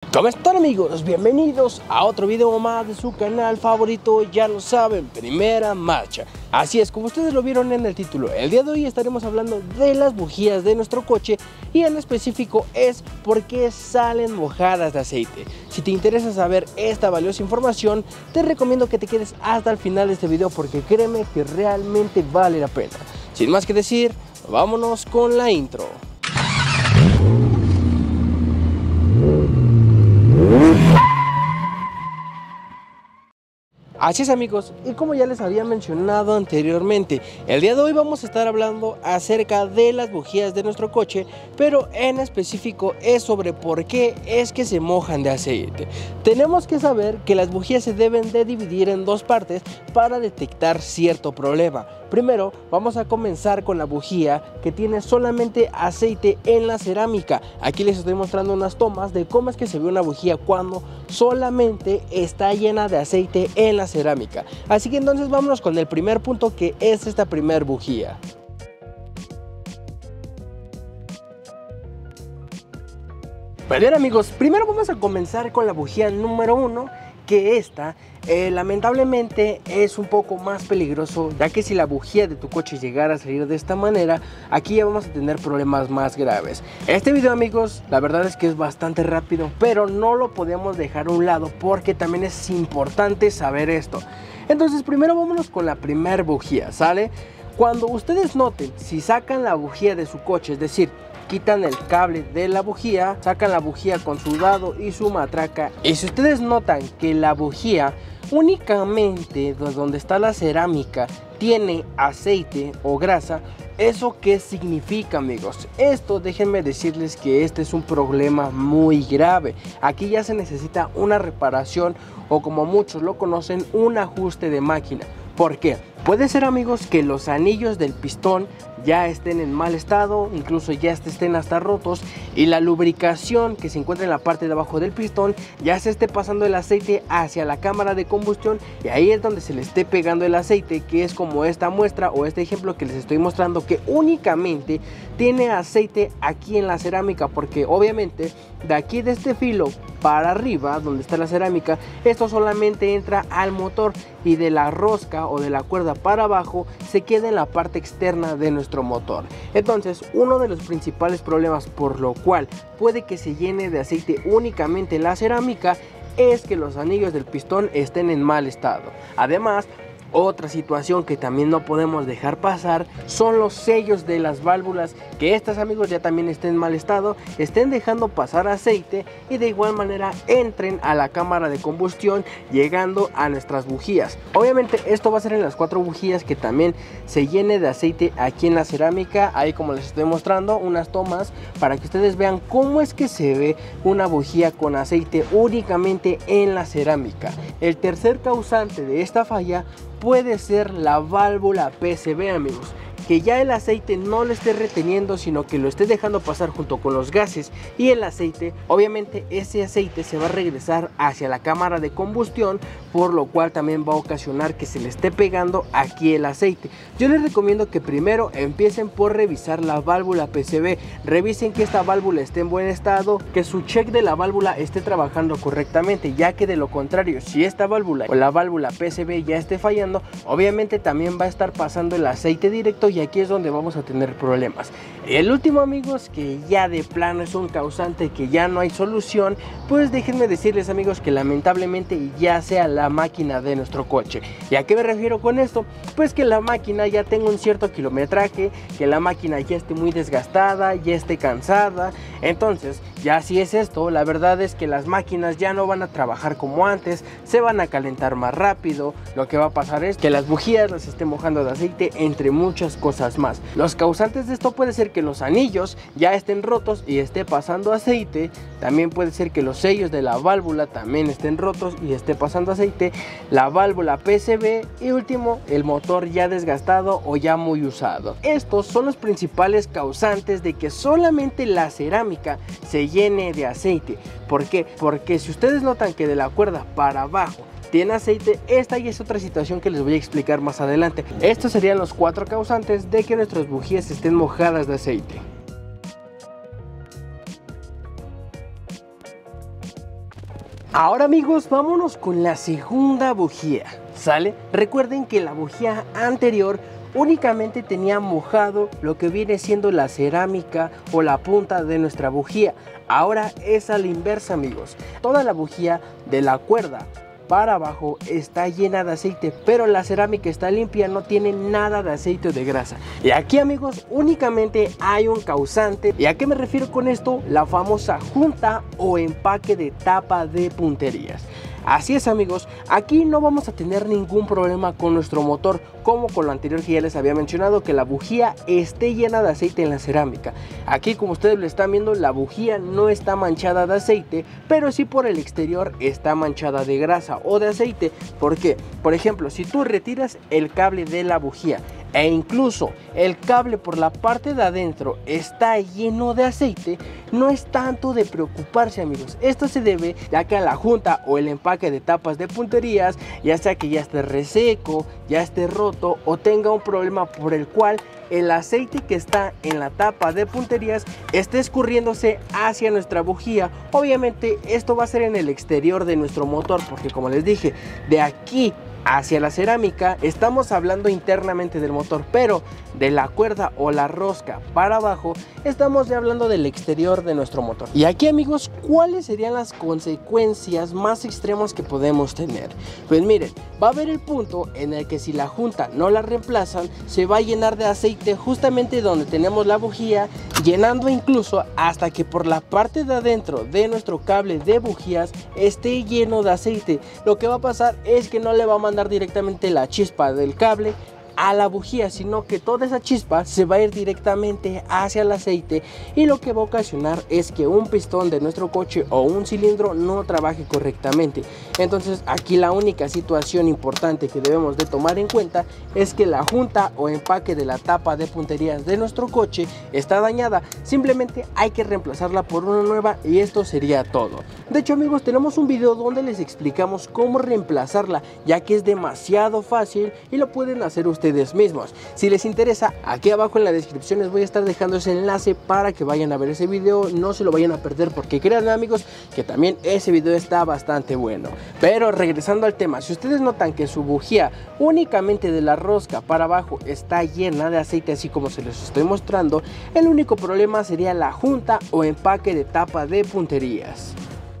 ¿Cómo están, amigos? Bienvenidos a otro video más de su canal favorito, ya lo saben, Primera Marcha. Así es, como ustedes lo vieron en el título, el día de hoy estaremos hablando de las bujías de nuestro coche y en específico es por qué salen mojadas de aceite. Si te interesa saber esta valiosa información, te recomiendo que te quedes hasta el final de este video porque créeme que realmente vale la pena. Sin más que decir, vámonos con la intro. Así es, amigos, y como ya les había mencionado anteriormente, el día de hoy vamos a estar hablando acerca de las bujías de nuestro coche, pero en específico es sobre por qué es que se mojan de aceite. Tenemos que saber que las bujías se deben de dividir en dos partes para detectar cierto problema. Primero vamos a comenzar con la bujía que tiene solamente aceite en la cerámica. Aquí les estoy mostrando unas tomas de cómo es que se ve una bujía cuando solamente está llena de aceite en la cerámica. Así que entonces vámonos con el primer punto, que es esta primer bujía. Pues bien, amigos, primero vamos a comenzar con la bujía número 1, que esta lamentablemente es un poco más peligroso, ya que si la bujía de tu coche llegara a salir de esta manera, aquí ya vamos a tener problemas más graves. Este video, amigos, la verdad es que es bastante rápido, pero no lo podemos dejar a un lado porque también es importante saber esto. Entonces primero vámonos con la primer bujía, ¿sale? Cuando ustedes noten, si sacan la bujía de su coche, es decir, quitan el cable de la bujía, sacan la bujía con su dado y su matraca, y si ustedes notan que la bujía únicamente donde está la cerámica tiene aceite o grasa, ¿eso qué significa, amigos? Esto, déjenme decirles que este es un problema muy grave. Aquí ya se necesita una reparación o, como muchos lo conocen, un ajuste de máquina. ¿Por qué? Puede ser, amigos, que los anillos del pistón ya estén en mal estado, incluso ya estén hasta rotos, y la lubricación que se encuentra en la parte de abajo del pistón ya se esté pasando el aceite hacia la cámara de combustión, y ahí es donde se le esté pegando el aceite, que es como esta muestra o este ejemplo que les estoy mostrando, que únicamente tiene aceite aquí en la cerámica, porque obviamente de aquí de este filo para arriba donde está la cerámica, esto solamente entra al motor, y de la rosca o de la cuerda para abajo se queda en la parte externa de nuestro motor. Entonces, uno de los principales problemas por lo cual puede que se llene de aceite únicamente la cerámica es que los anillos del pistón estén en mal estado. Además, otra situación que también no podemos dejar pasar son los sellos de las válvulas, que estas, amigos, ya también estén en mal estado, estén dejando pasar aceite y de igual manera entren a la cámara de combustión llegando a nuestras bujías. Obviamente esto va a ser en las 4 bujías que también se llene de aceite aquí en la cerámica. Ahí, como les estoy mostrando, unas tomas para que ustedes vean cómo es que se ve una bujía con aceite únicamente en la cerámica. El tercer causante de esta falla puede ser la válvula PCV, amigos, que ya el aceite no lo esté reteniendo, sino que lo esté dejando pasar junto con los gases y el aceite. Obviamente ese aceite se va a regresar hacia la cámara de combustión, por lo cual también va a ocasionar que se le esté pegando aquí el aceite. Yo les recomiendo que primero empiecen por revisar la válvula PCV, revisen que esta válvula esté en buen estado, que su check de la válvula esté trabajando correctamente, ya que de lo contrario, si esta válvula o la válvula PCV ya esté fallando, obviamente también va a estar pasando el aceite directo, y aquí es donde vamos a tener problemas. El último, amigos, que ya de plano es un causante que ya no hay solución, pues déjenme decirles, amigos, que lamentablemente ya sea la máquina de nuestro coche. ¿Y a qué me refiero con esto? Pues que la máquina ya tenga un cierto kilometraje, que la máquina ya esté muy desgastada, ya esté cansada. Entonces, ya si es esto, la verdad es que las máquinas ya no van a trabajar como antes, se van a calentar más rápido. Lo que va a pasar es que las bujías las estén mojando de aceite, entre muchas cosas más. Los causantes de esto puede ser que los anillos ya estén rotos y esté pasando aceite. También puede ser que los sellos de la válvula también estén rotos y esté pasando aceite, la válvula PCV, y último, el motor ya desgastado o ya muy usado. Estos son los principales causantes de que solamente la cerámica se llene de aceite. ¿Por qué? Porque si ustedes notan que de la cuerda para abajo tiene aceite, esta ya es otra situación que les voy a explicar más adelante. Estos serían los 4 causantes de que nuestras bujías estén mojadas de aceite. Ahora amigos, vámonos con la segunda bujía, ¿sale? Recuerden que la bujía anterior únicamente tenía mojado lo que viene siendo la cerámica o la punta de nuestra bujía. Ahora es a la inversa amigos, toda la bujía de la cuerda para abajo está llena de aceite, pero la cerámica está limpia, no tiene nada de aceite o de grasa. Y aquí amigos únicamente hay un causante. ¿Y a qué me refiero con esto? La famosa junta o empaque de tapa de punterías. Así es amigos, aquí no vamos a tener ningún problema con nuestro motor como con lo anterior que ya les había mencionado, que la bujía esté llena de aceite en la cerámica. Aquí como ustedes lo están viendo, la bujía no está manchada de aceite, pero sí por el exterior está manchada de grasa o de aceite. ¿Por qué? Por ejemplo, si tú retiras el cable de la bujía e incluso el cable por la parte de adentro está lleno de aceite, no es tanto de preocuparse amigos. Esto se debe ya que a la junta o el empaque de tapas de punterías, ya sea que ya esté reseco, ya esté roto o tenga un problema por el cual el aceite que está en la tapa de punterías esté escurriéndose hacia nuestra bujía. Obviamente esto va a ser en el exterior de nuestro motor, porque como les dije, de aquí hacia la cerámica estamos hablando internamente del motor, pero de la cuerda o la rosca para abajo estamos hablando del exterior de nuestro motor. Y aquí amigos, ¿cuáles serían las consecuencias más extremas que podemos tener? Pues miren, va a haber el punto en el que si la junta no la reemplazan, se va a llenar de aceite justamente donde tenemos la bujía, llenando incluso hasta que por la parte de adentro de nuestro cable de bujías esté lleno de aceite. Lo que va a pasar es que no le va a mandar directamente la chispa del cable a la bujía, sino que toda esa chispa se va a ir directamente hacia el aceite, y lo que va a ocasionar es que un pistón de nuestro coche o un cilindro no trabaje correctamente. Entonces aquí la única situación importante que debemos de tomar en cuenta es que la junta o empaque de la tapa de punterías de nuestro coche está dañada. Simplemente hay que reemplazarla por una nueva y esto sería todo. De hecho amigos, tenemos un video donde les explicamos cómo reemplazarla, ya que es demasiado fácil y lo pueden hacer ustedes mismos. Si les interesa, aquí abajo en la descripción les voy a estar dejando ese enlace para que vayan a ver ese video, no se lo vayan a perder, porque créanme amigos que también ese video está bastante bueno. Pero regresando al tema, si ustedes notan que su bujía únicamente de la rosca para abajo está llena de aceite, así como se les estoy mostrando, el único problema sería la junta o empaque de tapa de punterías.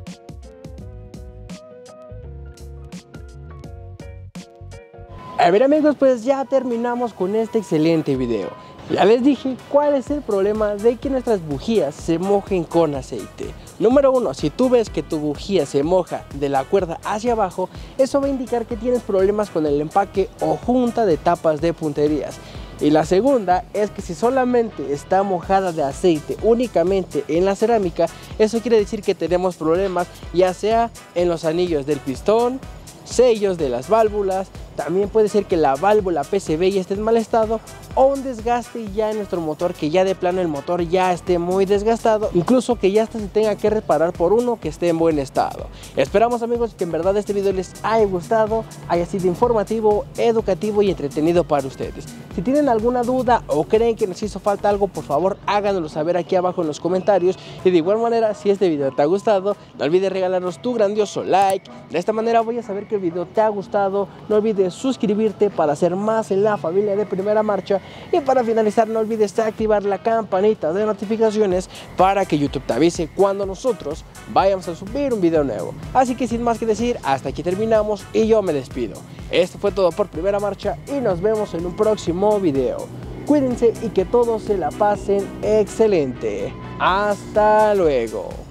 A ver amigos, pues ya terminamos con este excelente video. Ya les dije cuál es el problema de que nuestras bujías se mojen con aceite. Número 1, si tú ves que tu bujía se moja de la cuerda hacia abajo, eso va a indicar que tienes problemas con el empaque o junta de tapas de punterías. Y la segunda es que si solamente está mojada de aceite únicamente en la cerámica, eso quiere decir que tenemos problemas ya sea en los anillos del pistón, sellos de las válvulas. También puede ser que la válvula PCV ya esté en mal estado, o un desgaste ya en nuestro motor, que ya de plano el motor ya esté muy desgastado, incluso que ya hasta se tenga que reparar por uno que esté en buen estado. Esperamos amigos que en verdad este video les haya gustado, haya sido informativo, educativo y entretenido para ustedes. Si tienen alguna duda o creen que nos hizo falta algo, por favor háganoslo saber aquí abajo en los comentarios. Y de igual manera, si este video te ha gustado, no olvides regalarnos tu grandioso like. De esta manera voy a saber que el video te ha gustado. No olvides suscribirte para ser más en la familia de Primera Marcha. Y para finalizar, no olvides activar la campanita de notificaciones para que YouTube te avise cuando nosotros vayamos a subir un video nuevo. Así que sin más que decir, hasta aquí terminamos y yo me despido. Esto fue todo por Primera Marcha y nos vemos en un próximo video. Cuídense y que todos se la pasen excelente. Hasta luego.